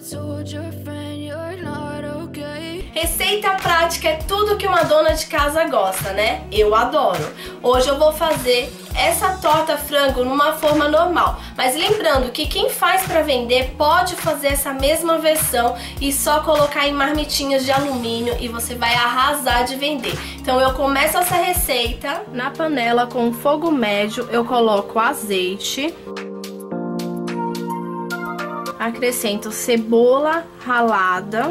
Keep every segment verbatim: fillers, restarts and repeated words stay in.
Receita prática é tudo que uma dona de casa gosta, né? Eu adoro. Hoje eu vou fazer essa torta frango numa forma normal, mas lembrando que quem faz para vender pode fazer essa mesma versão e só colocar em marmitinhas de alumínio e você vai arrasar de vender. Então eu começo essa receita na panela com fogo médio, eu coloco azeite, acrescento cebola ralada,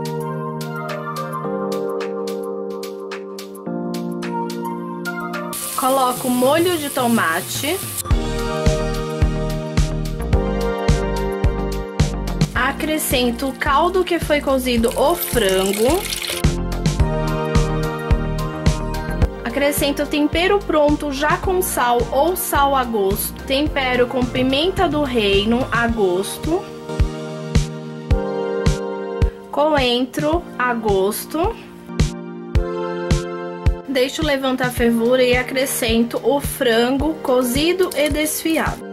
coloco molho de tomate, acrescento o caldo que foi cozido o frango, acrescento o tempero pronto já com sal ou sal a gosto, tempero com pimenta do reino a gosto, coentro a gosto. Deixo levantar a fervura e acrescento o frango cozido e desfiado.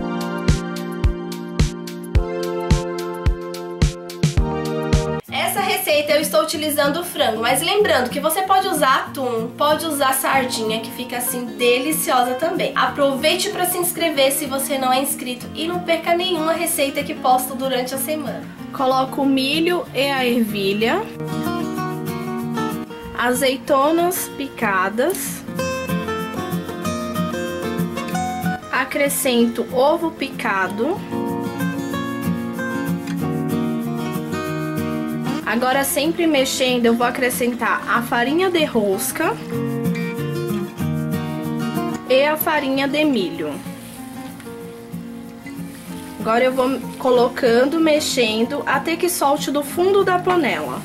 Essa receita eu estou utilizando o frango, mas lembrando que você pode usar atum, pode usar sardinha, que fica assim deliciosa também. Aproveite para se inscrever se você não é inscrito e não perca nenhuma receita que posto durante a semana. Coloco o milho e a ervilha, azeitonas picadas, acrescento ovo picado. Agora, sempre mexendo, eu vou acrescentar a farinha de rosca e a farinha de milho. Agora eu vou colocando, mexendo até que solte do fundo da panela.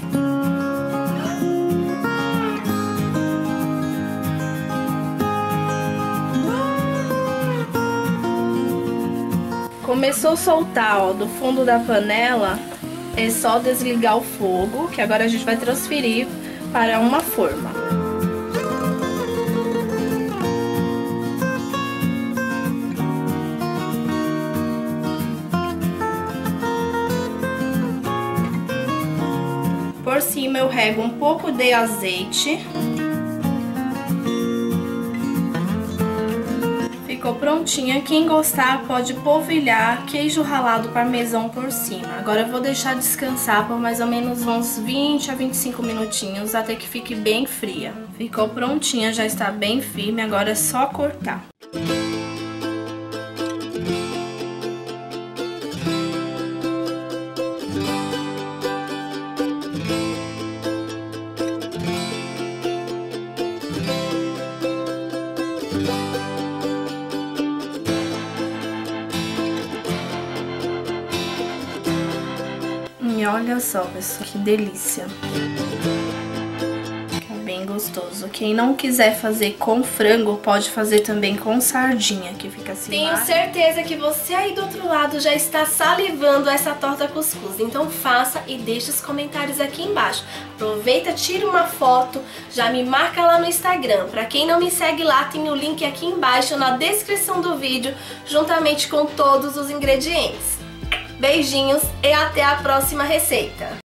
Começou a soltar, ó, do fundo da panela, é só desligar o fogo, que agora a gente vai transferir para uma forma. Por cima eu rego um pouco de azeite. Ficou prontinha. Quem gostar pode polvilhar queijo ralado parmesão por cima. Agora eu vou deixar descansar por mais ou menos uns vinte a vinte e cinco minutinhos até que fique bem fria. Ficou prontinha, já está bem firme, agora é só cortar. E olha só, pessoal, que delícia. Fica bem gostoso. Quem não quiser fazer com frango, pode fazer também com sardinha, que fica assim. Tenho certeza que você aí do outro lado já está salivando essa torta cuscuz. Então faça e deixe os comentários aqui embaixo. Aproveita, tira uma foto, já me marca lá no Instagram. Pra quem não me segue lá, tem o link aqui embaixo na descrição do vídeo, juntamente com todos os ingredientes. Beijinhos e até a próxima receita!